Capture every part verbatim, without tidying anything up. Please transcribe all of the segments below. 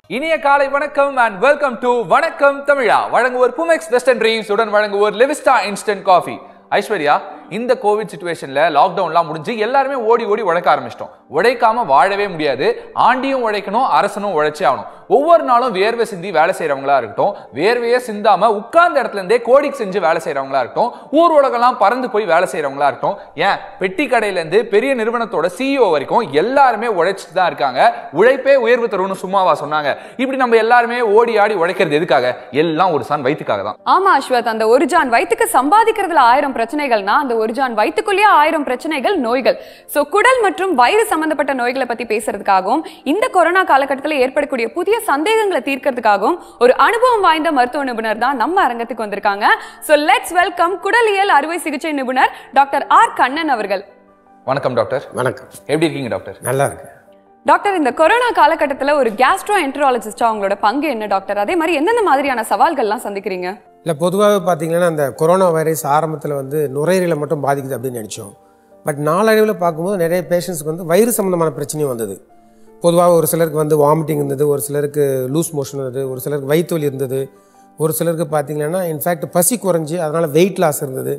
இனிய காலை வணக்கம் and welcome to வணக்கம் தமிழா. வழங்குவோர் புமெக்ஸ் வெஸ்டர்ன் ட்ரீம்ஸ் உடன் வழங்குவோர் லெவிஸ்டா இன்ஸ்டன்ட் காஃபி. ஐஸ்வர்யா, இந்த கோவிட் சிச்சுவேஷன்ல லாக்டவுன்லாம் முடிஞ்சு எல்லாருமே ஓடி ஓடி உழைக்க ஆரம்பிச்சிட்டோம். உழைக்காம வாழவே முடியாது. ஆண்டியும் உழைக்கணும், அரசனும் உழைச்சே ஆகணும். ஒவ்வொரு நாளும் வேர்வை சிந்தி வேலை செய்யறவங்களா இருக்கட்டும், வேர்வையே சிந்தாம உட்கார்ந்த இடத்துல இருந்தே கோடிக்கு செஞ்சு வேலை செய்யறவங்களா இருக்கட்டும், ஊர் உலகெல்லாம் பறந்து போய் வேலை செய்யறவங்களா இருக்கட்டும், ஏன் பெட்டி கடையில இருந்து பெரிய நிறுவனத்தோட சிஇஓ வரைக்கும் எல்லாருமே உழைச்சிட்டு தான் இருக்காங்க. உழைப்பே உயர்வு தரும்னு சும்மாவா சொன்னாங்க? இப்படி நம்ம எல்லாருமே ஓடி ஆடி உழைக்கிறது எதுக்காக? எல்லாம் ஒரு சான் வயிற்றுக்காக தான். ஆமா அஸ்வத், அந்த ஒரு ஜான் வயிற்றுக்கு சம்பாதிக்கிறதுல ஆயிரம் பிரச்சனைகள்னா அந்த ஒரு ஜான் வயிற்றுக்குள்ளேயே ஆயிரம் பிரச்சனைகள், நோய்கள். சோ குடல் மற்றும் வயிறு சம்பந்தப்பட்ட நோய்களை பத்தி பேசுறதுக்காகவும் இந்த கொரோனா காலகட்டத்தில் ஏற்படக்கூடிய புதிய சந்தேகங்களை தீர்க்கிறதுக்காகவும் ஒரு அனுபவம் வாய்ந்த மருத்துவ நிபுணர் தான் நம்ம அரங்கத்துக்கு வந்திருக்காங்க. சோ லெட்ஸ் வெல்கம் குடலியல் அறுவை சிகிச்சை நிபுணர் டாக்டர் ஆர் கண்ணன் அவர்கள். வணக்கம் டாக்டர். வணக்கம். எப்படி இருக்கீங்க டாக்டர்? நல்லா இருக்கு டாக்டர். இந்த கொரோனா காலகட்டத்தில் ஒரு கேஸ்ட்ரோஎன்டராலஜிஸ்டா உங்களோட பங்கு என்ன டாக்டர்? அதே மாதிரி எந்தெந்த மாதிரியான சவால்கள்லாம் சந்திக்கிறீங்க? இல்லை, பொதுவாக பார்த்தீங்கன்னா அந்த கொரோனா வைரஸ் ஆரம்பத்தில் வந்து நுரையீரலை மட்டும் பாதிக்குது அப்படின்னு நினச்சோம். பட் நாளடைவில் பார்க்கும்போது நிறைய பேஷண்ட்ஸ்க்கு வந்து வயிறு சம்மந்தமான பிரச்சனையும் வந்தது. பொதுவாக ஒரு சிலருக்கு வந்து வாமிட்டிங் இருந்தது, ஒரு சிலருக்கு லூஸ் மோஷன் இருந்தது, ஒரு சிலருக்கு வயிற்று வலி இருந்தது, ஒரு சிலருக்கு பார்த்தீங்கன்னா இன்ஃபேக்ட் பசி குறைஞ்சி அதனால் வெயிட் லாஸ் இருந்தது.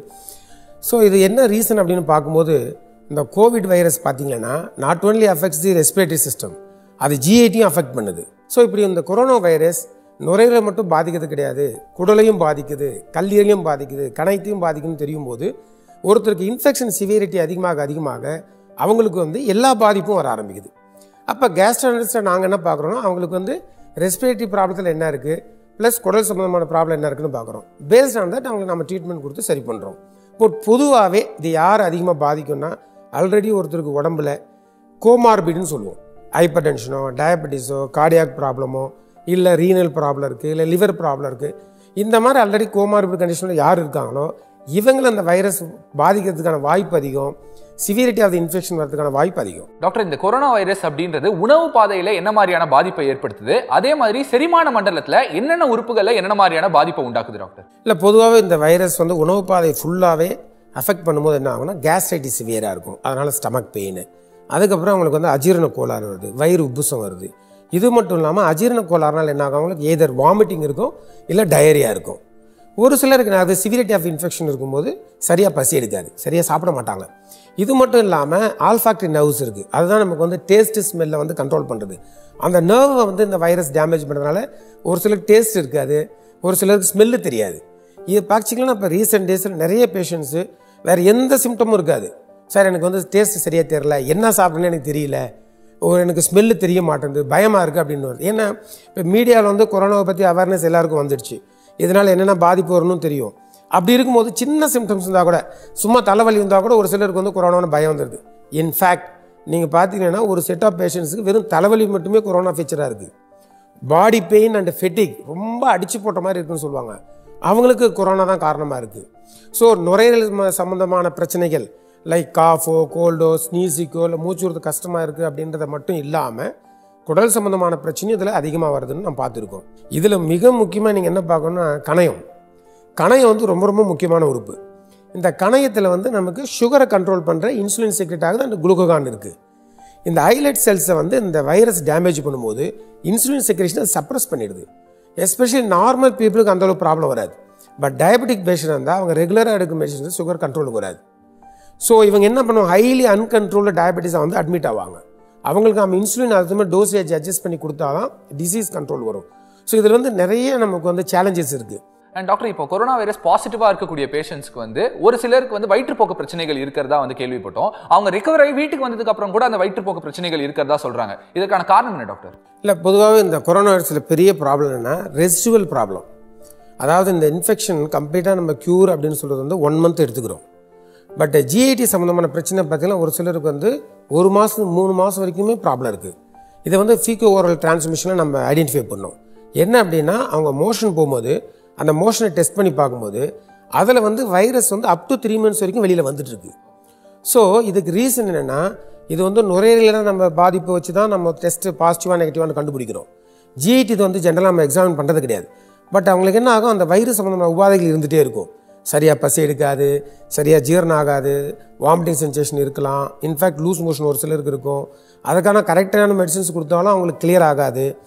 ஸோ இது என்ன ரீசன் அப்படின்னு பார்க்கும்போது இந்த கோவிட் வைரஸ் பார்த்தீங்கன்னா not only affects the respiratory system, அது ஜிஐடியும் அஃபெக்ட் பண்ணுது. ஸோ இப்படி இந்த கொரோனா வைரஸ் நுரையீரலை மட்டும் பாதிக்கிறது கிடையாது, குடலையும் பாதிக்குது, கல்லீரலையும் பாதிக்குது, கணையத்தையும் பாதிக்குதுன்னு தெரியும் போது ஒருத்தருக்கு இன்ஃபெக்ஷன் சிவியரிட்டி அதிகமாக அதிகமாக அவங்களுக்கு வந்து எல்லா பாதிப்பும் வர ஆரம்பிக்குது. அப்போ கேஸ்ட்ரோஎன்டராலஜிஸ்ட்டை நாங்கள் என்ன பார்க்குறோன்னா அவங்களுக்கு வந்து ரெஸ்பிரேட்டரி ப்ராப்ளத்தில் என்ன இருக்குது ப்ளஸ் குடல் சம்மந்தமான ப்ராப்ளம் என்ன இருக்குன்னு பார்க்குறோம். பேஸ்ட் ஆன் தட் அவங்களுக்கு நம்ம ட்ரீட்மெண்ட் கொடுத்து சரி பண்ணுறோம். இப்போ பொதுவாகவே இது யார் அதிகமாக பாதிக்கும்னா ஆல்ரெடி ஒருத்தருக்கு உடம்புல கோமார்பிட்னு சொல்லுவோம், ஹைப்பர் டென்ஷனோ டயபெட்டிஸோ கார்டியாக் ப்ராப்ளமோ இல்லை ரீனல் ப்ராப்ளம் இருக்குது இல்லை லிவர் ப்ராப்ளம் இருக்குது, இந்த மாதிரி ஆல்ரெடி கோமார்பிட் கண்டிஷனில் யார் இருக்காங்களோ இவங்களை அந்த வைரஸ் பாதிக்கிறதுக்கான வாய்ப்பு அதிகம், சிவியரிட்டி ஆஃப் தி இன்ஃபெக்ஷன் வரதுக்கான வாய்ப்பு அதிகம். டாக்டர், இந்த கொரோனா வைரஸ் அப்படின்றது உணவு பாதையில் என்ன மாதிரியான பாதிப்பை ஏற்படுத்துது? அதே மாதிரி செரிமான மண்டலத்தில் என்னென்ன உறுப்புகளில் என்னென்ன மாதிரியான பாதிப்பை உண்டாக்குது டாக்டர்? இல்லை, பொதுவாகவே இந்த வைரஸ் வந்து உணவு பாதை ஃபுல்லாகவே அஃபெக்ட் பண்ணும்போது என்ன ஆகும்னா கேஸ்ட்ரைட்டிஸ் சிவியராக இருக்கும், அதனால் ஸ்டமக் பெயின், அதுக்கப்புறம் அவங்களுக்கு வந்து அஜீரண கோளாறு வருது, வயிறு உப்புசம் வருது. இது மட்டும் இல்லாமல் அஜீரண கோளாறுனால என்ன ஆகும், அவங்களுக்கு ஏதர் வாமிட்டிங் இருக்கும் இல்லை டயரியா இருக்கும். ஒரு சிலருக்கு அது சிவியரிட்டி ஆஃப் இன்ஃபெக்ஷன் இருக்கும்போது சரியாக பசி எடுக்காது, சரியாக சாப்பிட மாட்டாங்க. இது மட்டும் இல்லாமல் ஆல்ஃபாக்டரி நர்வ்ஸ் இருக்குது, அதுதான் நமக்கு வந்து டேஸ்ட் ஸ்மெல்லை வந்து கண்ட்ரோல் பண்ணுறது. அந்த நர்வை வந்து இந்த வைரஸ் டேமேஜ் பண்ணுறதுனால ஒரு சிலருக்கு டேஸ்ட் இருக்காது, ஒரு சிலருக்கு ஸ்மெல்லு தெரியாது. இது பார்த்திங்கன்னா இப்போ ரீசெண்ட் டேஸில் நிறைய பேஷண்ட்ஸு வேறு எந்த சிம்டமும் இருக்காது, சார் எனக்கு வந்து டேஸ்ட் சரியாக தெரியல, என்ன சாப்பிட்றேன்னு எனக்கு தெரியல, ஒரு எனக்கு ஸ்மெல்லு தெரிய மாட்டேங்குது, பயமாக இருக்குது அப்படின்னு வருது. ஏன்னா இப்போ மீடியாவில் வந்து கொரோனாவை பற்றி அவேர்னஸ் எல்லாருக்கும் வந்துடுச்சு, இதனால் என்னென்ன பாதிப்பு வரணும்னு தெரியும். அப்படி இருக்கும்போது சின்ன சிம்டம்ஸ் இருந்தால் கூட, சும்மா தலைவலி இருந்தால் கூட ஒரு சிலருக்கு வந்து கொரோனான்னு பயம் வந்துடுது. இன்ஃபேக்ட் நீங்கள் பார்த்தீங்கன்னா ஒரு செட் ஆஃப் பேஷண்ட்ஸுக்கு வெறும் தலைவலி மட்டுமே கொரோனா ஃபீச்சராக இருக்குது. பாடி பெயின் அண்ட் ஃபெட்டிக் ரொம்ப அடித்து போட்ட மாதிரி இருக்குன்னு சொல்லுவாங்க, அவங்களுக்கு கொரோனா தான் காரணமாக இருக்குது. ஸோ நுரையீரல் சம்மந்தமான பிரச்சனைகள் லைக் காஃபோ கோல்டோ ஸ்னீசிக்கோ இல்லை மூச்சு விடுறது கஷ்டமாக இருக்குது அப்படின்றத மட்டும் இல்லாமல் குடல் சம்மந்தமான பிரச்சனையும் இதில் அதிகமாக வருதுன்னு நம்ம பார்த்துருக்கோம். இதில் மிக முக்கியமாக நீங்கள் என்ன பார்க்கணுன்னா கணையம். கணையம் வந்து ரொம்ப ரொம்ப முக்கியமான உறுப்பு. இந்த கணையத்தில் வந்து நமக்கு சுகரை கண்ட்ரோல் பண்ணுற இன்சுலின் செக்ரெட் ஆகுது, அந்த குளுக்கோகான் இருக்குது. இந்த ஐலட் செல்ஸை வந்து இந்த வைரஸ் டேமேஜ் பண்ணும்போது இன்சுலின் செக்ரேஷனை சப்ரஸ் பண்ணிடுது. எஸ்பெஷலி நார்மல் பீப்புளுக்கு அந்தளவு ப்ராப்ளம் வராது. பட் டயபெட்டிக் பேஷண்ட் இருந்தால் அவங்க ரெகுலராக எடுக்கும் மெடிசன்ஸ் சுகர் கண்ட்ரோலுக்கு வராது. ஸோ இவங்க என்ன பண்ணுவாங்க, ஹைலி அன்கண்ட்ரோல்டு டயபெட்டிஸாக வந்து அட்மிட் ஆவாங்க. அவங்களுக்கு நம்ம இன்சுலின் அதுமே டோசேஜ் அட்ஜஸ்ட் பண்ணி கொடுத்தா தான் டிசீஸ் கண்ட்ரோல் வரும். ஸோ இதில் வந்து நிறைய நமக்கு வந்து சேலஞ்சஸ் இருக்குது. அண்ட் டாக்டர், இப்போ கொரோனா வைரஸ் பாசிட்டிவாக இருக்கக்கூடிய பேஷண்ட்ஸ்க்கு வந்து ஒரு சிலருக்கு வந்து வயிற்றுப்போக்கு பிரச்சனைகள் இருக்கிறதா வந்து கேள்விப்பட்டோம். அவங்க ரிகவர் ஆகி வீட்டுக்கு வந்ததுக்கு அப்புறம் கூட அந்த வயிற்றுப்போக்கு பிரச்சனைகள் இருக்கிறதா சொல்கிறாங்க. இதற்கான காரணம் என்ன டாக்டர்? இல்லை, பொதுவாகவே இந்த கொரோனா வைரஸில் பெரிய ப்ராப்ளம் என்ன, ரெசிடுவல் ப்ராப்ளம். அதாவது இந்த இன்ஃபெக்ஷன் கம்ப்ளீட்டாக நம்ம க்யூர் அப்படின்னு சொல்கிறது வந்து ஒன் மந்த் எடுத்துக்கிறோம். பட் ஜிஐடி சம்மந்தமான பிரச்சனை பார்த்திங்கன்னா ஒரு சிலருக்கு வந்து ஒரு மாதம் மூணு மாதம் வரைக்குமே ப்ராப்ளம் இருக்குது. இதை வந்து ஃபீக்கோ ஓரல் டிரான்ஸ்மிஷனில் நம்ம ஐடென்டிஃபை பண்ணோம். என்ன அப்படின்னா அவங்க மோஷன் போகும்போது அந்த மோஷனை டெஸ்ட் பண்ணி பார்க்கும்போது அதில் வந்து வைரஸ் வந்து அப் டு த்ரீ மந்த்ஸ் வரைக்கும் வெளியில் வந்துட்டுருக்கு. ஸோ இதுக்கு ரீசன் என்னென்னா இது வந்து நுரையீரலில் நம்ம பாதிப்பு வச்சு தான் நம்ம டெஸ்ட்டு பாசிட்டிவாக நெகட்டிவானு கண்டுபிடிக்கிறோம். ஜிஐடி இது வந்து ஜென்ரலாக நம்ம எக்ஸாமின் பண்ணுறது கிடையாது. பட் அவங்களுக்கு என்ன ஆகும், அந்த வைரஸ் சம்மந்தமான உபாதைகள் இருந்துகிட்டே இருக்கும். சரியாக பசி எடுக்காது, சரியாக ஜீரணம் ஆகாது, வாமிட்டிங் சென்சேஷன் இருக்கலாம், இன்ஃபேக்ட் லூஸ் மோஷன் ஒரு சிலருக்கு இருக்கும். அதுக்கான கரெக்டான மெடிசன்ஸ் கொடுத்தாலும் அவங்களுக்கு கிளியர் ஆகாது.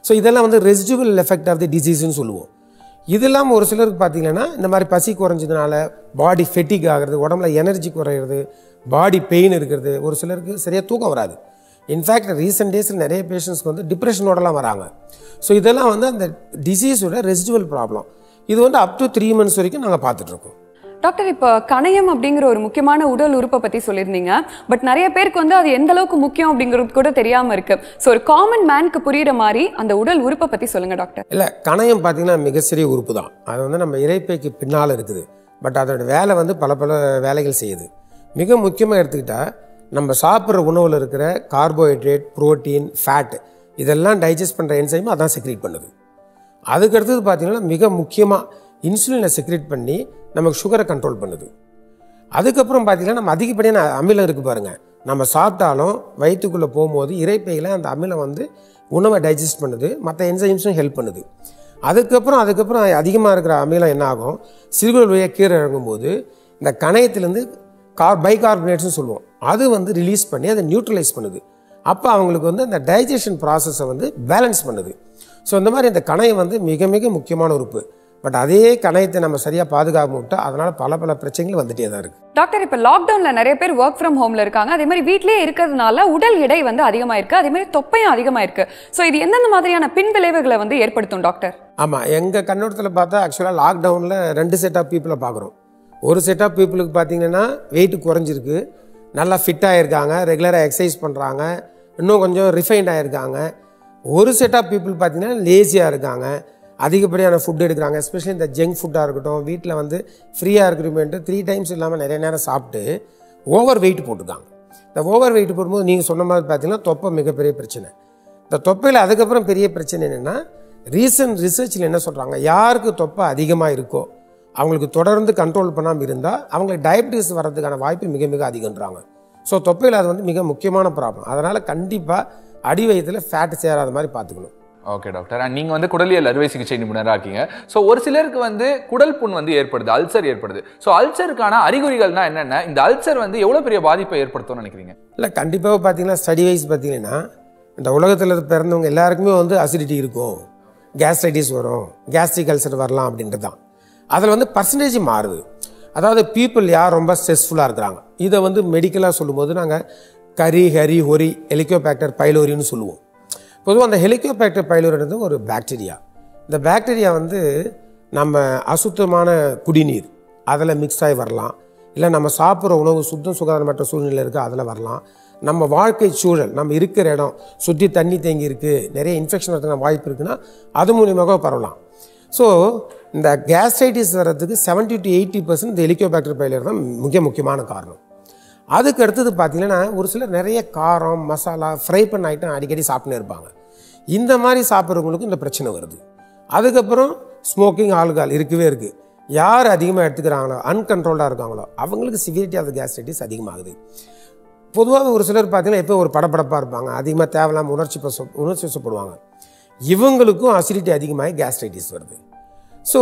ஸோ இதெல்லாம் வந்து ரெசிடுவல் எஃபெக்ட் ஆஃப் தி டிசீஸ்ன்னு சொல்லுவோம். இது இல்லாமல் ஒரு சிலருக்கு பார்த்தீங்கன்னா இந்த மாதிரி பசி குறைஞ்சதுனால பாடி ஃபெட்டிக் ஆகிறது, உடம்புல எனர்ஜி குறையிறது, பாடி பெயின் இருக்கிறது, ஒரு சிலருக்கு சரியாக தூக்கம் வராது. இன்ஃபேக்ட் ரீசெண்ட் டேஸில் நிறைய பேஷண்ட்ஸ்க்கு வந்து டிப்ரெஷனோடலாம் வராங்க. ஸோ இதெல்லாம் வந்து அந்த டிசீஸோட ரெசிடுவல் ப்ராப்ளம். இது வந்து அப் டு த்ரீ மந்த்ஸ் வரைக்கும் நாங்கள் பார்த்துட்ருக்கோம். டாக்டர், இப்போ கணையம் அப்படிங்கிற ஒரு முக்கியமான உடல் உறுப்பை பற்றி சொல்லியிருந்தீங்க. பட் நிறைய பேருக்கு வந்து அது எந்த அளவுக்கு முக்கியம் அப்படிங்கிறது கூட தெரியாமல் இருக்கு. ஸோ ஒரு காமன் மேனுக்கு புரியுற மாதிரி அந்த உடல் உறுப்பை பற்றி சொல்லுங்க டாக்டர். இல்லை, கணையம் பார்த்தீங்கன்னா மிகச்சிறிய உறுப்பு தான். அது வந்து நம்ம இரைப்பைக்கு பின்னால் இருக்குது. பட் அதோட வேலை வந்து பல பல வேலைகள் செய்யுது. மிக முக்கியமாக எடுத்துக்கிட்டால் நம்ம சாப்பிட்ற உணவில் இருக்கிற கார்போஹைட்ரேட், புரோட்டீன், ஃபேட் இதெல்லாம் டைஜஸ்ட் பண்ணுற என்சைம் அதான் செக்ரேட் பண்ணுது. அதுக்கடுத்தது பார்த்தீங்கன்னா மிக முக்கியமாக இன்சுலினை செக்ரேட் பண்ணி நமக்கு சுகரை கண்ட்ரோல் பண்ணுது. அதுக்கப்புறம் பார்த்தீங்கன்னா நம்ம அதிகப்படியான அமிலம் இருக்குது பாருங்கள், நம்ம சாப்பிட்டாலும் வயிற்றுக்குள்ளே போகும்போது இரைப்பையில் அந்த அமிலம் வந்து உணவை டைஜஸ்ட் பண்ணுது, மற்ற என்சைம்ஸும் ஹெல்ப் பண்ணுது. அதுக்கப்புறம் அதுக்கப்புறம் அதிகமாக இருக்கிற அமிலம் என்ன ஆகும், சிறுகுடல் வழியாக கீழே இறங்கும்போது இந்த கணையத்திலேருந்து கார் பைகார்பனேட்ஸ்னு சொல்லுவோம், அது வந்து ரிலீஸ் பண்ணி அதை நியூட்ரலைஸ் பண்ணுது. அப்போ அவங்களுக்கு வந்து அந்த டைஜஷன் ப்ராசஸை வந்து பேலன்ஸ் பண்ணுது. ஸோ இந்த மாதிரி இந்த கணையம் வந்து மிக மிக முக்கியமான உறுப்பு. பட் அதே கணையத்தை நம்ம சரியாக பாதுகாக்க விட்டால் அதனால் பல பல பிரச்சனைகள் வந்துட்டே தான் இருக்குது. டாக்டர், இப்போ லாக்டவுனில் நிறைய பேர் ஒர்க் ஃப்ரம் ஹோமில் இருக்காங்க. அதே மாதிரி வீட்டிலேயே இருக்கிறதுனால உடல் எடை வந்து அதிகமாக இருக்குது, அதே மாதிரி தொப்பையும் அதிகமாக இருக்குது. ஸோ இது எந்தெந்த மாதிரியான பின் விளைவுகளை வந்து ஏற்படுத்தும் டாக்டர்? ஆமாம், எங்கள் கண்ணோட்டத்தில் பார்த்தா ஆக்சுவலாக லாக்டவுனில் ரெண்டு செட் ஆஃப் பீப்புளை பார்க்குறோம். ஒரு செட் ஆஃப் பீப்புளுக்கு பார்த்தீங்கன்னா வெயிட் குறைஞ்சிருக்கு, நல்லா ஃபிட்டாக இருக்காங்க, ரெகுலராக எக்ஸசைஸ் பண்ணுறாங்க, இன்னும் கொஞ்சம் ரிஃபைண்ட் ஆகிருக்காங்க. ஒரு செட் ஆஃப் பீப்புள் பார்த்தீங்கன்னா லேசியாக இருக்காங்க, அதிகப்படியான ஃபுட் எடுக்கிறாங்க. எஸ்பெஷலி இந்த ஜங்க் ஃபுட்டாக இருக்கட்டும், வீட்டில் வந்து ஃப்ரீயாக இருக்கிறோமேன்ட்டு த்ரீ டைம்ஸ் இல்லாமல் நிறைய நேரம் சாப்பிட்டு ஓவர் வெயிட் போட்டுருக்காங்க. இந்த ஓவர் வெயிட் போடும்போது நீங்கள் சொன்ன மாதிரி பார்த்தீங்கன்னா தொப்பை மிகப்பெரிய பிரச்சனை. இந்த தொப்பையில் அதுக்கப்புறம் பெரிய பிரச்சனை என்னென்னா, ரீசன்ட் ரிசர்ச்சில் என்ன சொல்கிறாங்க, யாருக்கு தொப்பை அதிகமாக இருக்கோ அவங்களுக்கு தொடர்ந்து கண்ட்ரோல் பண்ணாமல் இருந்தால் அவங்களுக்கு டயபிட்டிஸ் வர்றதுக்கான வாய்ப்பு மிக மிக அதிகன்றாங்க. ஸோ தொப்பையில் அது வந்து மிக முக்கியமான ப்ராப்ளம். அதனால் கண்டிப்பாக அடி வயிற்றில் ஃபேட் சேராத மாதிரி பார்த்துக்கணும். ஓகே டாக்டர், அண்ட் நீங்கள் வந்து குடலியல் அறுவை சிகிச்சை நிபுணராக இருக்கீங்க. ஸோ ஒரு சிலருக்கு வந்து குடல் புண் வந்து ஏற்படுது, அல்சர் ஏற்படுது. ஸோ அல்சருக்கான அறிகுறிகள்னா என்னென்ன, இந்த அல்சர் வந்து எவ்வளோ பெரிய பாதிப்பை ஏற்படுத்தும்னு நினைக்கிறீங்க? இல்லை, கண்டிப்பாக பார்த்தீங்கன்னா ஸ்டடி வைஸ் பார்த்தீங்கன்னா இந்த உலகத்தில் பிறந்தவங்க எல்லாருக்குமே வந்து அசிடிட்டி இருக்கும், கேஸ்ட்ரைட்டிஸ் வரும், கேஸ்ட்ரிக் அல்சர் வரலாம் அப்படின்றது தான். அதில் வந்து பர்சன்டேஜ் மாறுது. அதாவது பீப்புள் யார் ரொம்ப ஸ்ட்ரெஸ்ஃபுல்லாக இருக்கிறாங்க, இதை வந்து மெடிக்கலாக சொல்லும்போது நாங்கள் கரி ஹரி ஹொரி ஹெலிகோபேக்டர் பைலோரின்னு சொல்லுவோம். பொதுவாக அந்த ஹெலிகோபேக்டர் பைலோரின்றது ஒரு பாக்டீரியா. இந்த பாக்டீரியா வந்து நம்ம அசுத்தமான குடிநீர் அதில் மிக்ஸ் ஆகி வரலாம், இல்லை நம்ம சாப்பிட்ற உணவு சுத்தம் சுகாதாரமற்ற சூழ்நிலை இருக்குது அதில் வரலாம், நம்ம வாழ்க்கை சூழல் நம்ம இருக்கிற இடம் சுற்றி தண்ணி தேங்கி இருக்குது, நிறைய இன்ஃபெக்ஷன் வரதுக்கான வாய்ப்பு இருக்குன்னா அது மூலியமாக பரவலாம். ஸோ இந்த கேஸ்ட்ரைட்டிஸ் வர்றதுக்கு செவன்ட்டி டு எயிட்டி பர்சன்ட் இந்த ஹெலிகோபேக்டர் பைலோரி தான் மிக முக்கியமான காரணம். அதுக்கு அடுத்தது பார்த்தீங்கன்னா ஒரு சிலர் நிறைய காரம் மசாலா ஃப்ரை பண்ண ஐட்டம் அடிக்கடி சாப்பிட்டுன்னு இருப்பாங்க. இந்த மாதிரி சாப்பிட்றவங்களுக்கு இந்த பிரச்சனை வருது. அதுக்கப்புறம் ஸ்மோக்கிங், ஆல்கஹால் இருக்கவே இருக்குது. யார் அதிகமாக எடுத்துக்கிறாங்களோ, அன்கண்ட்ரோல்டாக இருக்காங்களோ அவங்களுக்கு சிவியரிட்டி ஆஃப் த கேஸ்ட்ரைட்டிஸ் அதிகமாகுது. பொதுவாக ஒரு சிலர் பார்த்தீங்கன்னா எப்போ ஒரு படப்படப்பாக இருப்பாங்க, அதிகமாக தேவையில்லாமல் உணர்ச்சி பச உணர்ச்சி வசப்படுவாங்க. இவங்களுக்கும் அசிடிட்டி அதிகமாகி கேஸ்ட்ரைட்டிஸ் வருது. ஸோ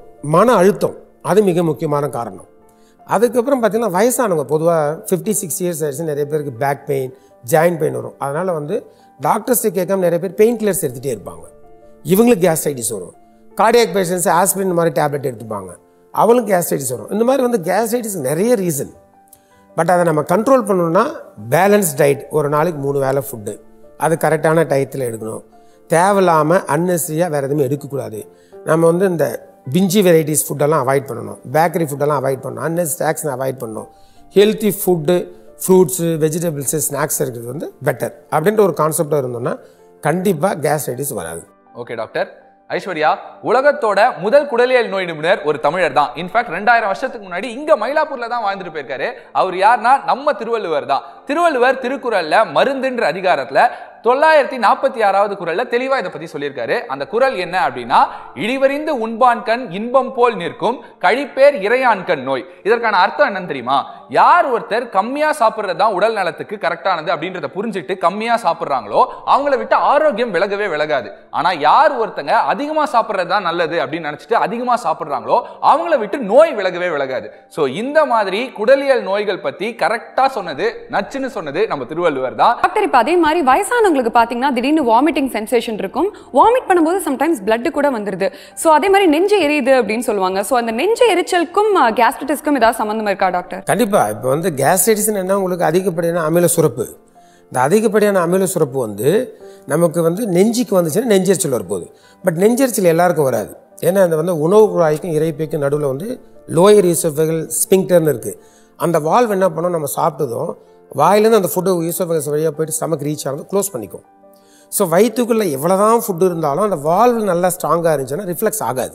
மன அழுத்தம் அது மிக முக்கியமான காரணம். அதுக்கப்புறம் பார்த்திங்கன்னா வயசானவங்க பொதுவாக ஃபிஃப்டி சிக்ஸ் இயர்ஸ் ஆயிடுச்சு நிறைய பேருக்கு பேக் பெயின், ஜாயின்ட் பெயின் வரும். அதனால் வந்து டாக்டர்ஸ்ட்டு கேட்காம நிறைய பேர் பெயின் கில்லர்ஸ் எடுத்துகிட்டே இருப்பாங்க, இவங்களுக்கு கேஸ்ட்ரைட்டிஸ் வரும். கார்டியாக் பேஷண்ட்ஸ் ஆஸ்பிரின் மாதிரி டேப்லெட் எடுத்துப்பாங்க, அவங்களுக்கு கேஸ்ட்ரைட்டிஸ் வரும். இந்த மாதிரி வந்து கேஸ்ட்ரைட்டிஸ் நிறைய ரீசன். பட் அதை நம்ம கண்ட்ரோல் பண்ணணும்னா பேலன்ஸ் டயட், ஒரு நாளைக்கு மூணு வேளை ஃபுட்டு அது கரெக்டான டயத்தில் எடுக்கணும். தேவையில்லாமல் அன்னெசரியாக வேறு எதுவுமே எடுக்கக்கூடாது. நம்ம வந்து இந்த பிஞ்சி வெரைட்டிஸ் ஃபுட்டெல்லாம் அவாய்ட் பண்ணணும், பேக்கரி ஃபுட்டெல்லாம் அவாய்ட் பண்ணணும், அன்னெஸ் ஸ்நாக்ஸ் அவாய்ட் பண்ணணும். Healthy food, fruits, vegetables, snacks இருக்கிறது வந்து பெட்டர் அப்படின்ற ஒரு கான்செப்டாக இருந்தோம்னா கண்டிப்பாக கேஸ்ட்ரைட்டிஸ் வராது. Okay doctor. ஐஸ்வர்யா, உலகத்தோட முதல் குடலியல் நோய் நிபுணர் ஒரு தமிழர் தான். இன்ஃபேக்ட் ரெண்டாயிரம் வருஷத்துக்கு முன்னாடி இங்க மயிலாப்பூர்ல தான் வாழ்ந்துட்டு போயிருக்காரு. அவர் யாருன்னா நம்ம திருவள்ளுவர் தான். திருவள்ளுவர் திருக்குறள்ல மருந்துன்ற அதிகாரத்துல தொள்ளாயிரத்தி நாற்பத்தி ஆறாவது குறள்ல தெளிவா இதை பத்தி சொல்லியிருக்காரு. அந்த குறள் என்ன அப்படின்னா, இழிவறிந்து உண்பான் கண் இன்பம் போல் நிற்கும் கழிப்பேர் இறையான் கண் நோய். இதற்கான அர்த்தம் என்னன்னு தெரியுமா? யார் ஒருத்தர் கம்மியா சாப்பிட்றதுதான் உடல் நலத்துக்கு கரெக்டானது அப்படின்றத புரிஞ்சுட்டு கம்மியா சாப்பிட்றாங்களோ அவங்கள விட்டு ஆரோக்கியம் விலகவே விலகாது. ஆனா யார் ஒருத்தங்க அதிகமா சாப்பிட்றதுதான் நல்லது அப்படின்னு நினைச்சிட்டு அதிகமா சாப்பிட்றாங்களோ அவங்கள விட்டு நோய் விலகவே விலகாது. சோ இந்த மாதிரி குடலியல் நோய்கள் பத்தி கரெக்டா சொன்னது நச்சு நச்சுன்னு சொன்னது நம்ம திருவள்ளுவர் தான். டாக்டர் இப்போ அதே மாதிரி வயசானவங்களுக்கு பார்த்தீங்கன்னா திடீர்னு வாமிட்டிங் சென்சேஷன் இருக்கும். வாமிட் பண்ணும்போது சம்டைம்ஸ் பிளட் கூட வந்துருது. ஸோ அதே மாதிரி நெஞ்சு எரியுது அப்படின்னு சொல்லுவாங்க. ஸோ அந்த நெஞ்சு எரிச்சலுக்கும் கேஸ்ட்ரைட்டிஸ்க்கும் ஏதாவது சம்மந்தம் இருக்கா டாக்டர்? கண்டிப்பாக. இப்போ வந்து கேஸ்ட்ரைட்டிஸ் என்ன, உங்களுக்கு அதிகப்படியான அமில சுரப்பு. இந்த அதிகப்படியான அமில சுரப்பு வந்து நமக்கு வந்து நெஞ்சுக்கு வந்துச்சுன்னா நெஞ்செரிச்சல் வரப்போகுது. பட் நெஞ்செரிச்சல் எல்லாருக்கும் வராது. ஏன்னா அந்த வந்து உணவு குழாய்க்கும் இறைப்பைக்கும் நடுவில் வந்து லோயர் ஈசோஃபேகல் ஸ்பிங்டர்னு இருக்குது. அந்த வால்வ் என்ன பண்ணோம், நம்ம சாப்பிட்டதும் வாயிலேருந்து அந்த ஃபுட்டு ஈசோஃபேகஸ் வழியாக போயிட்டு ஸ்டமக் ரீச் ஆனது க்ளோஸ் பண்ணிக்கும். ஸோ வயிற்றுக்குள்ளே எவ்வளோ தான் ஃபுட்டு இருந்தாலும் அந்த வால்வ் நல்லா ஸ்ட்ராங்காக இருந்துச்சுன்னா ரிஃப்ளெக்ஸ் ஆகாது.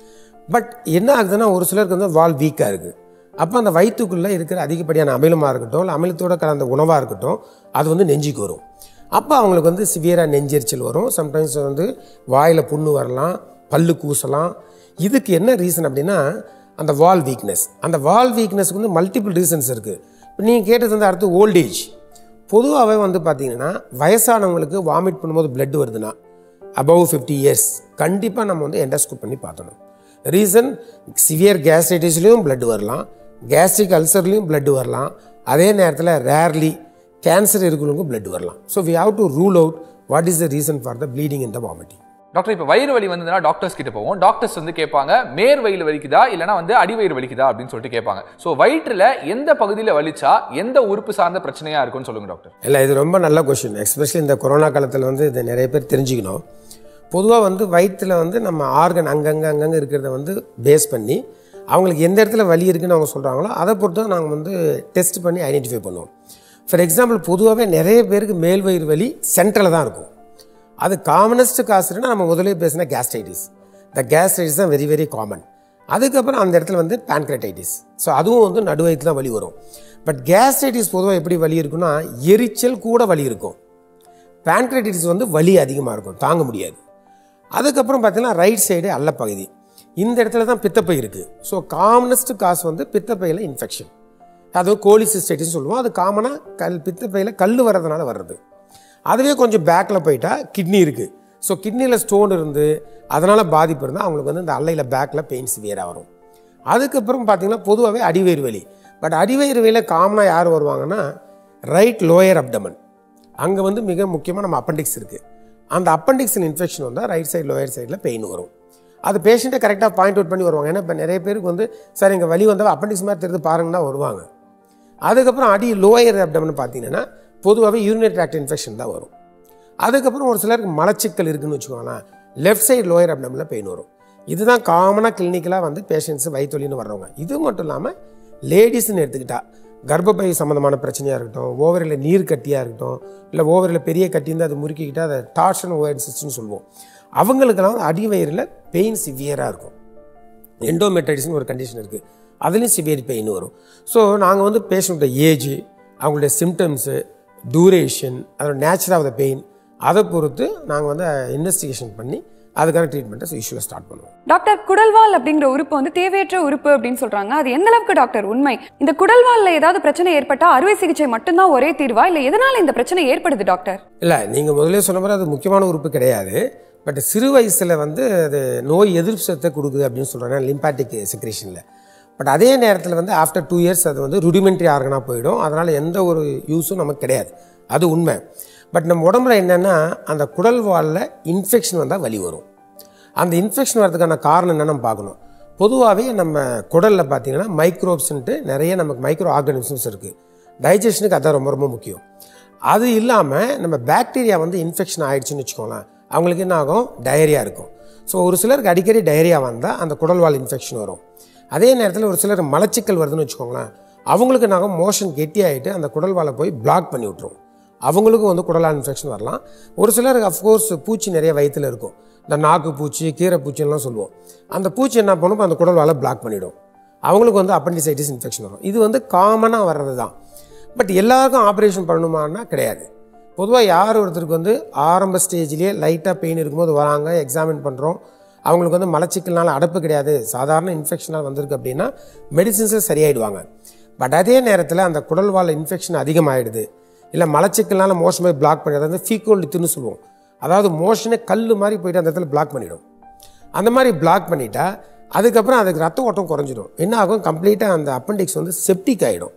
பட் என்ன ஆகுதுன்னா ஒரு சிலருக்கு வந்து வால்வ் வீக்காக இருக்குது. அப்போ அந்த வயிற்றுக்குள்ளே இருக்கிற அதிகப்படியான அமிலமாக இருக்கட்டும் இல்லை அமிலத்தோட கலந்த உணவாக இருக்கட்டும் அது வந்து நெஞ்சுக்கு வரும். அப்போ அவங்களுக்கு வந்து சிவியராக நெஞ்செரிச்சல் வரும். சம்டைம்ஸ் வந்து வாயில் புண்ணு வரலாம், பல்லு கூசலாம். இதுக்கு என்ன ரீசன் அப்படின்னா அந்த வால் வீக்னஸ். அந்த வால் வீக்னஸ்க்கு வந்து மல்டிபிள் ரீசன்ஸ் இருக்குது. இப்போ நீங்கள் கேட்டது வந்து அடுத்து ஓல்டேஜ். பொதுவாகவே வந்து பார்த்தீங்கன்னா வயசானவங்களுக்கு வாமிட் பண்ணும்போது பிளட் வருதுன்னா அபவ் ஃபிஃப்டி இயர்ஸ் கண்டிப்பாக நம்ம வந்து எண்டோஸ்கோப் பண்ணி பார்த்தணும். ரீசன் சிவியர் கேஸ்ட்ரைட்டிஸ்லேயும் பிளட் வரலாம், கேஸ்ட்ரிக் அல்சர்லேயும் பிளட் வரலாம், அதே நேரத்தில் ரேர்லி கேன்சர் இருக்கிறவங்களுக்கும் பிளட் வரலாம். So we have to rule out what is the reason for the bleeding in the vomiting. Doctor இப்போ வயிறு வலி வந்ததுன்னா டாக்டர்ஸ் கிட்ட போவோம். டாக்டர்ஸ் வந்து கேட்பாங்க மேர் வயிறு வலிக்குதா இல்லைனா வந்து அடிவயிறு வலிக்குதா அப்படின்னு சொல்லிட்டு கேட்பாங்க. ஸோ வயிற்றில் எந்த பகுதியில் வலிச்சா எந்த உறுப்பு சார்ந்த பிரச்சனையா இருக்குன்னு சொல்லுங்க டாக்டர். இல்லை, இது ரொம்ப நல்ல கொஸ்டின். எஸ்பெஷலி இந்த கொரோனா காலத்தில் வந்து இதை நிறைய பேர் தெரிஞ்சுக்கணும். பொதுவாக வந்து வயிற்றில் வந்து நம்ம ஆர்கன் அங்கங்கே அங்கங்கே இருக்கிறத வந்து பேஸ் பண்ணி அவங்களுக்கு எந்த இடத்துல வலி இருக்குன்னு அவங்க சொல்கிறாங்களோ அதை பொறுத்து தான் நாங்கள் வந்து டெஸ்ட் பண்ணி ஐடென்டிஃபை பண்ணுவோம். ஃபார் எக்ஸாம்பிள் பொதுவாகவே நிறைய பேருக்கு மேல் வயிறு வலி சென்ட்ரலில் தான் இருக்கும். அது காமனஸ்ட் காசுன்னா நம்ம முதலே பேசினா கேஸ்ட்ரைட்டிஸ். இந்த கேஸ்ட்ரைட்டிஸ் தான் வெரி வெரி காமன். அதுக்கப்புறம் அந்த இடத்துல வந்து பேன்க்ரைட்டிஸ். ஸோ அதுவும் வந்து நடுவயிற்றில் தான் வலி வரும். பட் கேஸ்ட்ரைட்டிஸ் பொதுவாக எப்படி வலி இருக்குன்னா எரிச்சல் கூட வலி இருக்கும். பேன்க்ரைட்டிஸ் வந்து வலி அதிகமாக இருக்கும், தாங்க முடியாது. அதுக்கப்புறம் பார்த்தீங்கன்னா ரைட் சைடு அல்ல பகுதி, இந்த இடத்துல தான் பித்தப்பை இருக்குது. ஸோ காமனஸ்ட் காசு வந்து பித்தப்பையில் இன்ஃபெக்ஷன், அது கோலிசிஸ்டைட்டிஸ் சொல்லுவோம். அது காமனாக கல் பித்தப்பையில் கல் வர்றதுனால வர்றது. அதுவே கொஞ்சம் பேக்கில் போயிட்டா கிட்னி இருக்குது. ஸோ கிட்னியில் ஸ்டோன் இருந்து அதனால் பாதிப்பு இருந்தால் அவங்களுக்கு வந்து இந்த அல்லையில் பேக்கில் பெயின் சிவியராக வரும். அதுக்கப்புறம் பார்த்திங்கன்னா பொதுவாகவே அடிவயிறு வலி. பட் அடிவயிறு வலியில் காமனாக யார் வருவாங்கன்னா ரைட் லோயர் அப்டமன், அங்கே வந்து மிக முக்கியமாக நம்ம அப்பெண்டிக்ஸ் இருக்குது. அந்த அப்பெண்டிக்ஸில் இன்ஃபெக்ஷன் வந்தால் ரைட் சைடு லோயர் சைடில் பெயின் வரும். அது பேஷண்ட்டை கரெக்டாக பாயிண்ட் அவுட் பண்ணி வருவாங்க. ஏன்னா இப்போ நிறைய பேருக்கு வந்து சார் எங்கள் வலி வந்தால் அப்பெண்டிக்ஸ் மாதிரி தெரிஞ்சு பாருங்கன்னா வருவாங்க. அதுக்கப்புறம் அடி லோயர் அப்டமன் பார்த்தீங்கன்னா பொதுவாகவே யூரினரி ட்ராக்ட் இன்ஃபெக்ஷன் தான் வரும். அதுக்கப்புறம் ஒரு சிலருக்கு மலச்சிக்கல் இருக்குதுன்னு வச்சுக்கோங்களேன், லெஃப்ட் சைடு லோயர் அப்டமனில் பெயின் வரும். இதுதான் காமனாக கிளினிக்கலாக வந்து பேஷண்ட்ஸ் வயிற்றுவலின்னு வர்றவங்க. இது மட்டும் இல்லாமல் லேடிஸ்ன்னு எடுத்துக்கிட்டால் கர்ப்பப்பை சம்மந்தமான பிரச்சனையாக இருக்கட்டும், ஓவரில் நீர் கட்டியாக இருக்கட்டும், இல்லை ஓவரில் பெரிய கட்டி இருந்தால் அது முறுக்கிக்கிட்டால் அதை டார்ஷன் ஓவர் சிஸ்ட்னு சொல்லுவோம். அவங்களுக்கெல்லாம் அடி வயிறில் பெயின் சிவியராக இருக்கும். எண்டோமெட்ரைட்டிஸ்னு ஒரு கண்டிஷன் இருக்குது, அதுலேயும் சிவியர் பெயின் வரும். ஸோ நாங்கள் வந்து பேஷண்ட்டோட ஏஜ், அவங்களுடைய சிம்டம்ஸு, டூரேஷன், அதோட நேச்சர் ஆஃப் த பெயின், அதை பொறுத்து நாங்கள் வந்து இன்வெஸ்டிகேஷன் பண்ணி அதுக்கான ட்ரீட்மெண்ட்டை யூஸ்வலாக ஸ்டார்ட் பண்ணுவோம். டாக்டர், குடல்வால் அப்படிங்கிற உறுப்பு வந்து தேவையற்ற உறுப்பு அப்படின்னு சொல்றாங்க. அது எந்த அளவுக்கு டாக்டர் உண்மை? இந்த குடல்வால்ல ஏதாவது பிரச்சனை ஏற்பட்டா அறுவை சிகிச்சை மட்டும்தான் ஒரே தீர்வா, இல்லை எதனால இந்த பிரச்சனை ஏற்படுது டாக்டர்? இல்லை, நீங்கள் முதலே சொன்ன மாதிரி அது முக்கியமான உறுப்பு கிடையாது. பட் சிறு வயசில் வந்து அது நோய் எதிர்ப்பு சத்தை கொடுக்குது அப்படின்னு சொல்கிறாங்க லிம்பாட்டிக் செக்ரேஷனில். பட் அதே நேரத்தில் வந்து ஆஃப்டர் டூ இயர்ஸ் அது வந்து ருடிமெண்ட்ரி ஆர்கனாக போயிடும். அதனால் எந்த ஒரு யூஸும் நமக்கு கிடையாது, அது உண்மை. பட் நம்ம உடம்புல என்னென்னா அந்த குடல் வாலில் இன்ஃபெக்ஷன் வந்தால் வலி வரும். அந்த இன்ஃபெக்ஷன் வரதுக்கான காரணம் என்னென்னு நம்ம பார்க்கணும். பொதுவாகவே நம்ம குடலில் பார்த்திங்கன்னா மைக்ரோப்ஸ்ன்ட்டு நிறைய நமக்கு மைக்ரோ ஆர்கானிசம்ஸ் இருக்குது. டைஜஷனுக்கு அதான் ரொம்ப ரொம்ப முக்கியம். அது இல்லாமல் நம்ம பாக்டீரியா வந்து இன்ஃபெக்ஷன் ஆகிடுச்சின்னு வச்சுக்கோங்களேன், அவங்களுக்கு என்ன ஆகும், டயரியா இருக்கும். ஸோ ஒரு சிலருக்கு அடிக்கடி டயரியா வந்தால் அந்த குடல்வால் இன்ஃபெக்ஷன் வரும். அதே நேரத்தில் ஒரு சிலர் மலச்சிக்கல் வருதுன்னு வச்சுக்கோங்களேன், அவங்களுக்கு நாங்கள் மோஷன் கெட்டியாகிட்டு அந்த குடல்வாலை போய் பிளாக் பண்ணி விட்ருவோம். அவங்களுக்கும் வந்து குடல்வால் இன்ஃபெக்ஷன் வரலாம். ஒரு சிலருக்கு அஃப்கோர்ஸ் பூச்சி நிறைய வயிற்றில் இருக்கும், இந்த நாக்கு பூச்சி, கீரை பூச்சிலாம் சொல்லுவோம். அந்த பூச்சி என்ன பண்ணும், அந்த குடல்வாலை பிளாக் பண்ணிவிடும். அவங்களுக்கு வந்து அப்பெண்டிசைட்டிஸ் இன்ஃபெக்ஷன் வரும். இது வந்து காமனாக வர்றது தான். பட் எல்லாருக்கும் ஆப்ரேஷன் பண்ணணுமான்னா கிடையாது. பொதுவாக யார் ஒருத்தருக்கு வந்து ஆரம்ப ஸ்டேஜ்லேயே லைட்டாக பெயின் இருக்கும்போது வராங்க, எக்ஸாமின் பண்ணுறோம், அவங்களுக்கு வந்து மலச்சிக்கல்னால அடப்பு கிடையாது, சாதாரண இன்ஃபெக்ஷனாக வந்திருக்கு அப்படின்னா மெடிசின்ஸில் சரியாயிடுவாங்க. பட் அதே நேரத்தில் அந்த குடல்வால் இன்ஃபெக்ஷன் அதிகமாகிடுது, இல்லை மலச்சிக்கல்னால மோஷன் போய் பிளாக் பண்ணி, அதாவது ஃபீக்கோல் டித்துன்னு சொல்லுவோம், அதாவது மோஷனே கல் மாதிரி போய்ட்டு அந்த இடத்துல பிளாக் பண்ணிவிடும். அந்த மாதிரி பிளாக் பண்ணிட்டா அதுக்கப்புறம் அதுக்கு ரத்த ஓட்டம் குறைஞ்சிடும். என்ன ஆகும், கம்ப்ளீட்டாக அந்த அப்பெண்டிக்ஸ் வந்து செப்டிக் ஆகிடும்.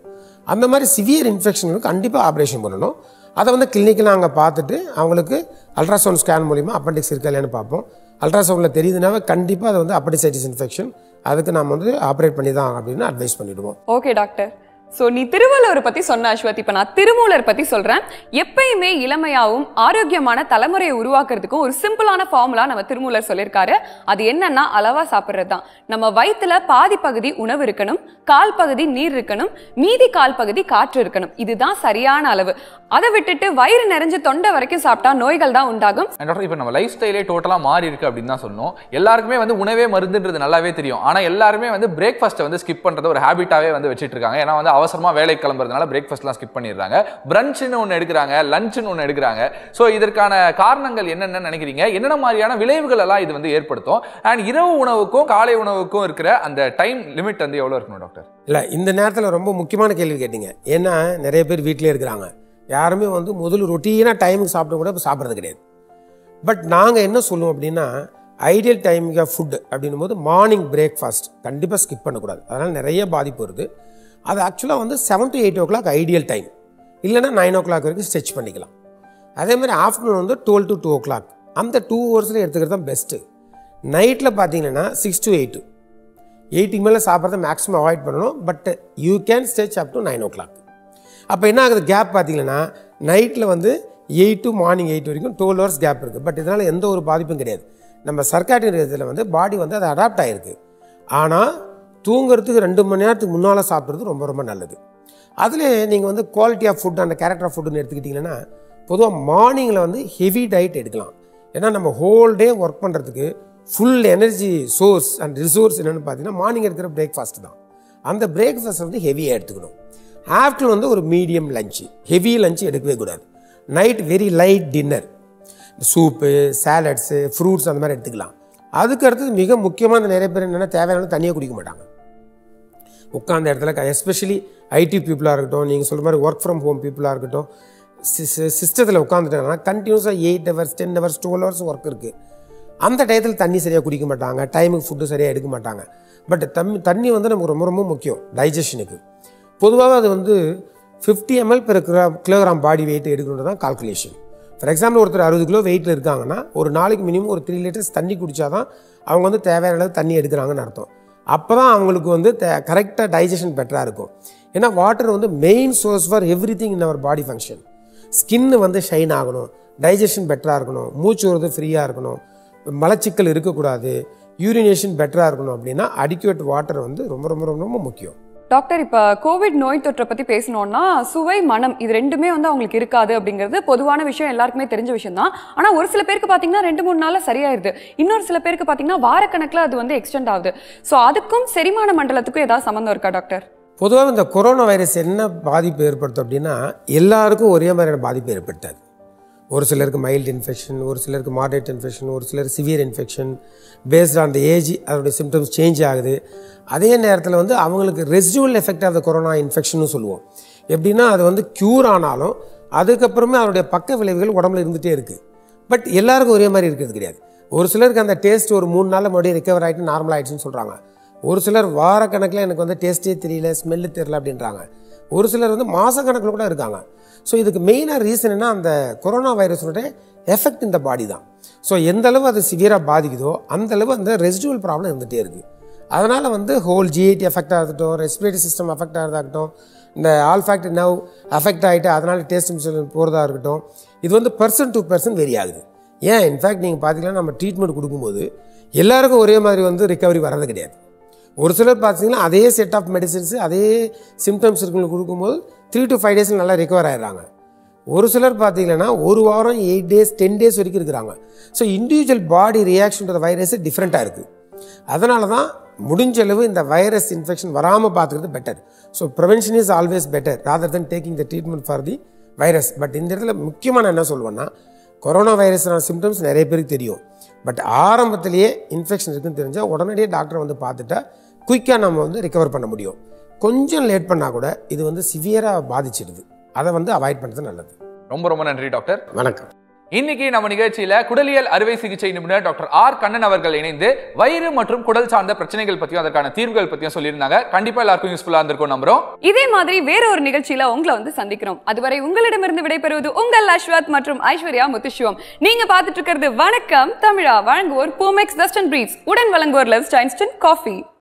அந்த மாதிரி சிவியர் இன்ஃபெக்ஷனுக்கு கண்டிப்பாக ஆப்ரேஷன் பண்ணணும். அதை வந்து கிளினிக்கில் அங்கே பார்த்துட்டு அவங்களுக்கு அல்ட்ராசவுண்ட் ஸ்கேன் மூலிமா அப்பெண்டிக்ஸ் இருக்கா இல்லையான்னு பார்ப்போம். அல்ட்ராசவுண்டில் தெரியுதுனாவே கண்டிப்பாக அது வந்து அப்பெண்டிசைட்டிஸ் இன்ஃபெக்ஷன், அதுக்கு நம்ம வந்து ஆப்ரேட் பண்ணி தான் அப்படின்னு அட்வைஸ் பண்ணிவிடுவோம். Okay doctor. ஸோ நீ திருவள்ளுவர் பற்றி சொன்ன அஸ்வத், இப்போ நான் திருமூலர் பற்றி சொல்கிறேன். எப்பயுமே இளமையாகவும் ஆரோக்கியமான தலைமுறையை உருவாக்குறதுக்கும் ஒரு சிம்பிளான ஃபார்முலா நம்ம திருமூலர் சொல்லியிருக்காரு. அது என்னன்னா அளவாக சாப்பிட்றது தான். நம்ம வயிற்றுல பாதி பகுதி உணவு இருக்கணும், கால் பகுதி நீர் இருக்கணும், மீதி கால் பகுதி காற்று இருக்கணும். இதுதான் சரியான அளவு. அதை விட்டுட்டு வயிறு நிறைஞ்சு தொண்டை வரைக்கும் சாப்பிட்டா நோய்கள் தான் உண்டாகும். இப்போ நம்ம லைஃப் ஸ்டைலே டோட்டலாக மாறி இருக்கு அப்படின்னு தான் சொன்னோம். எல்லாருக்குமே வந்து உணவே மருந்துன்றது நல்லாவே தெரியும். ஆனால் எல்லாருமே வந்து பிரேக்ஃபாஸ்ட்டை வந்து ஸ்கிப் பண்ணுறது ஒரு ஹேபிட்டாகவே வந்து வச்சுட்டு இருக்காங்க. ஏன்னா வந்து அவசரமா வேலை கிளம்புறதுனால பிரேக்ஃபாஸ்ட்லாம் ஸ்கிப் பண்ணிடுறாங்க. பிரஞ்ச்னு ஒன்று எடுக்கிறாங்க, லஞ்ச்னு ஒன்று எடுக்கிறாங்க. ஸோ இதற்கான காரணங்கள் என்னென்னு நினைக்கிறீங்க? என்னென்ன மாதிரியான விளைவுகள் எல்லாம் இது வந்து ஏற்படுத்தும்? அண்ட் இரவு உணவுக்கும் காலை உணவுக்கும் இருக்கிற அந்த டைம் லிமிட் வந்து எவ்வளோ இருக்கணும் டாக்டர்? இல்லை, இந்த நேரத்தில் ரொம்ப முக்கியமான கேள்வி கேட்டீங்க. ஏன்னா நிறைய பேர் வீட்டிலே இருக்கிறாங்க, யாருமே வந்து முதல் ரொட்டீனாக டைமுக்கு சாப்பிட கூட இப்போ சாப்பிட்றது கிடையாது. பட் நாங்கள் என்ன சொல்லுவோம் அப்படின்னா, ஐடியல் டைமிங் ஆஃப் ஃபுட் அப்படின்னும் போது மார்னிங் பிரேக்ஃபாஸ்ட் கண்டிப்பாக ஸ்கிப் பண்ணக்கூடாது. அதனால் நிறைய பாதிப்பு வருது. அது ஆக்சுவலாக வந்து seven to eight o'clock ideal time, இல்லைனா நைன் ஓ கிளாக் வரைக்கும் ஸ்ட்ரெச் பண்ணிக்கலாம். அதே மாதிரி ஆஃப்டர்நூன் வந்து twelve to two o'clock, அந்த டூ ஹவர்ஸில் எடுத்துக்கிறது தான் பெஸ்ட்டு. நைட்டில் பார்த்தீங்கன்னா சிக்ஸ் டு எயிட்டு எயிட்டுக்கு மேலே சாப்பிட்றத மேக்ஸிமம் அவாய்ட் பண்ணணும். But you can stretch up to nine o'clock. அப்போ என்ன ஆகுது, கேப் பார்த்தீங்கன்னா நைட்டில் வந்து எயிட் டு மார்னிங் எயிட் வரைக்கும் டுவெல் ஹவர்ஸ் கேப் இருக்குது. பட் இதனால் எந்த ஒரு பாதிப்பும் கிடையாது. நம்ம சர்க்காட்டின் இதில் வந்து பாடி வந்து அது அடாப்ட் ஆகிருக்கு. ஆனால் தூங்குறதுக்கு ரெண்டு மணி நேரத்துக்கு முன்னால் சாப்பிட்றது ரொம்ப ரொம்ப நல்லது. அதில் நீங்கள் வந்து குவாலிட்டி ஆஃப் ஃபுட் அந்த கேரக்டர் ஆஃப் ஃபுட்டுன்னு எடுத்துக்கிட்டிங்கன்னா, பொதுவாக மார்னிங்கில் வந்து ஹெவி டயட் எடுக்கலாம். ஏன்னா நம்ம ஹோல் டே ஒர்க் பண்ணுறதுக்கு full energy source and resource என்னென்னு பார்த்தீங்கன்னா மார்னிங் எடுக்கிற பிரேக்ஃபாஸ்ட் தான். அந்த பிரேக்ஃபாஸ்ட் வந்து ஹெவியாக எடுத்துக்கணும். ஆஃப்டர்நூன் வந்து ஒரு மீடியம் லஞ்சு, ஹெவி லஞ்சு எடுக்கவே கூடாது. Night very light dinner, soup, salads, fruits அந்த மாதிரி எடுத்துக்கலாம். அதுக்கு அடுத்தது மிக முக்கியமான நிறைய பேர் என்னென்னா தேவையான தண்ணியை குடிக்க மாட்டாங்க. உட்காந்த இடத்துல எஸ்பெஷலி ஐடி பீப்புளாக இருக்கட்டும், நீங்கள் சொல்கிற மாதிரி ஒர்க் ஃப்ரம் ஹோம் பீப்புளாக இருக்கட்டும், சிஸ்டத்தில் உட்காந்துட்டாங்கன்னா கண்டினியூஸாக eight hours ten hours twelve hours work இருக்குது. அந்த டயத்தில் தண்ணி சரியாக குடிக்க மாட்டாங்க, டைமுக்கு ஃபுட்டு சரியாக எடுக்க மாட்டாங்க. பட் தண்ணி தண்ணி வந்து நமக்கு ரொம்ப ரொம்ப முக்கியம் டைஜஷனுக்கு. பொதுவாக அது வந்து fifty ml per kilogram body weight எடுக்கணுன்றது தான் கால்குலேஷன். ஃபார் எக்ஸாம்பிள் ஒருத்தர் அறுபது கிலோ வெயிட்டில் இருக்காங்கன்னா ஒரு நாளைக்கு மினிமம் ஒரு த்ரீ லிட்டர்ஸ் தண்ணி குடித்தா தான் அவங்க வந்து தேவையான அளவு தண்ணி எடுக்கிறாங்கன்னு அர்த்தம். அப்போ தான் அவங்களுக்கு வந்து தே கரெக்டாக டைஜஷன் பெட்டராக இருக்கும். ஏன்னா வாட்டர் வந்து main source for everything in our body function. Skin வந்து ஷைன் ஆகணும், டைஜஷன் பெட்டராக இருக்கணும், மூச்சு வருது ஃப்ரீயாக இருக்கணும், மலச்சிக்கல் இருக்கக்கூடாது, யூரினேஷன் பெட்டராக இருக்கணும். அப்படின்னா அடிக்குவேட் வாட்டர் வந்து ரொம்ப ரொம்ப ரொம்ப ரொம்ப முக்கியம். டாக்டர், இப்போ கோவிட் நோய் தொற்றை பற்றி பேசணும்னா சுவை மனம் இது ரெண்டுமே வந்து அவங்களுக்கு இருக்காது அப்படிங்கிறது பொதுவான விஷயம், எல்லாருக்குமே தெரிஞ்ச விஷயம் தான். ஆனால் ஒரு சில பேருக்கு பார்த்தீங்கன்னா ரெண்டு மூணு நாளில் சரியாயிருது, இன்னொரு சில பேருக்கு பார்த்தீங்கன்னா வாரக்கணக்கில் அது வந்து எக்ஸ்டெண்ட் ஆகுது. ஸோ அதுக்கும் செரிமான மண்டலத்துக்கும் ஏதாவது சம்மந்தம் இருக்கா டாக்டர்? பொதுவாக இந்த கொரோனா வைரஸ் என்ன பாதிப்பு ஏற்படுத்தும் அப்படின்னா எல்லாருக்கும் ஒரே மாதிரியான பாதிப்பு ஏற்படுத்தாது. ஒரு சிலருக்கு மைல்டு இன்ஃபெக்ஷன், ஒரு சிலருக்கு மாடரேட் இன்ஃபெக்ஷன், ஒரு சிலர் severe infection. Based on the age அதோடைய சிம்டம்ஸ் சேஞ்ச் ஆகுது. அதே நேரத்தில் வந்து அவங்களுக்கு residual effect of the corona இன்ஃபெக்ஷன்னு சொல்லுவோம். எப்படின்னா அது வந்து க்யூர் ஆனாலும் அதுக்கப்புறமே அதனுடைய பக்க விளைவுகள் உடம்புல இருந்துகிட்டே இருக்குது. பட் எல்லாருக்கும் ஒரே மாதிரி இருக்கிறது கிடையாது. ஒரு சிலருக்கு அந்த டேஸ்ட் ஒரு மூணு நாளில் மறுபடியும் ரிகவர் ஆகிட்டு நார்மல் ஆகிடுச்சுன்னு சொல்கிறாங்க. ஒரு சிலர் வாரக்கணக்கில் எனக்கு வந்து டேஸ்ட்டே தெரியல, ஸ்மெல்லு தெரியல அப்படின்றாங்க. ஒரு சிலர் வந்து மாதக்கணக்கில் கூட இருக்காங்க. ஸோ இதுக்கு மெயினாக ரீசன் என்ன, அந்த கொரோனா வைரஸோடைய எஃபெக்ட் இந்த பாடி தான். ஸோ எந்த அளவு அது சிவியராக பாதிக்குதோ அந்தளவு அந்த ரெசிடுவல் ப்ராப்ளம் இருந்துகிட்டே இருக்குது. அதனால் வந்து ஹோல் ஜிஐடி எஃபெக்டாக இருக்கட்டும், ரெஸ்பிரேட்டரி சிஸ்டம் எஃபெக்ட் ஆகிறதா இருக்கட்டும், இந்த ஆல்ஃபேக்ட் நர்வ் அஃபெக்ட் ஆகிட்டு அதனால் டேஸ்ட் போகிறதா இருக்கட்டும், இது வந்து பர்சன் டு பர்சன் வெரி ஆகுது. ஏன் இன்ஃபேக்ட் நீங்கள் பார்த்தீங்கன்னா நம்ம ட்ரீட்மெண்ட் கொடுக்கும்போது எல்லாருக்கும் ஒரே மாதிரி வந்து ரிகவரி வர்றது கிடையாது. ஒரு சிலர் பார்த்தீங்கன்னா அதே செட் ஆஃப் மெடிசின்ஸ் அதே சிம்டம்ஸ் இருக்குன்னு கொடுக்கும்போது த்ரீ டு ஃபைவ் டேஸில் நல்லா ரிகவர் ஆகிடுறாங்க. ஒரு சிலர் பார்த்தீங்கன்னா ஒரு வாரம் எயிட் டேஸ் டென் டேஸ் வரைக்கும் இருக்கிறாங்க. So individual body reaction to the virus டிஃப்ரெண்ட்டாக இருக்குது. அதனால தான் முடிஞ்ச அளவு இந்த வைரஸ் இன்ஃபெக்ஷன் வராமல் பார்த்துக்கிறது better. So prevention is always better rather than taking the treatment for the virus. But இந்த இடத்துல முக்கியமான என்ன சொல்லுவேன்னா, கொரோனா வைரஸான சிம்டம்ஸ் நிறைய பேருக்கு தெரியும். பட் ஆரம்பத்திலேயே இன்ஃபெக்ஷன் இருக்குன்னு தெரிஞ்சால் உடனடியே டாக்டரை வந்து பார்த்துட்டா குயிக்காக நம்ம வந்து ரிகவர் பண்ண முடியும். கொஞ்சம் லேட் பண்ணால் கூட இது வந்து சிவியராக பாதிச்சிடுது. அதை வந்து அவாய்ட் பண்ணுறது நல்லது. ரொம்ப ரொம்ப நன்றி டாக்டர். வணக்கம். இன்னைக்கு நம்ம நிகழ்ச்சியில குடலியல் அறுவை சிகிச்சை நிபுணர் டாக்டர் ஆர் கண்ணன் அவர்கள் இணைந்து வயிறு மற்றும் குடல் சார்ந்த பிரச்சனைகள் பத்தியும் அதற்கான தீர்வுகள் பத்தியும் சொல்லியிருந்தாங்க. கண்டிப்பா எல்லாருக்கும் யூஸ்ஃபுல்லா இருந்திருக்கும் நம்புறோம். இதே மாதிரி வேற ஒரு நிகழ்ச்சியில உங்களை வந்து சந்திக்கிறோம். அதுவரை உங்களிடமிருந்து விடைபெறுவது உங்கள் அஸ்வத் மற்றும் ஐஸ்வர்யா முத்துசிவம். நீங்க பார்த்துட்டு இருக்கிறது வணக்கம் தமிழா. வழங்குவோர் பூமெக்ஸ் வெஸ்டர்ன் பிரீட்ஸ், உடன் வழங்குவோர் லெவிஸ்டா இன்ஸ்டன்ட் காஃபி.